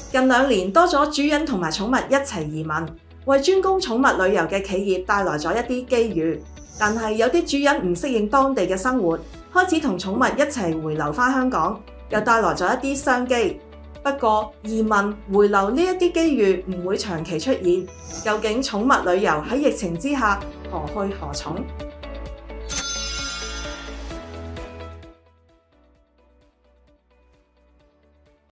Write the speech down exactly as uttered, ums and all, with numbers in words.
近兩年多咗主人同埋寵物一齊移民，為專攻寵物旅遊嘅企業帶來咗一啲機遇。但係有啲主人唔適應當地嘅生活，開始同寵物一齊回流返香港，又帶來咗一啲商機。不過移民回流呢一啲機遇唔會長期出現，究竟寵物旅遊喺疫情之下何去何從？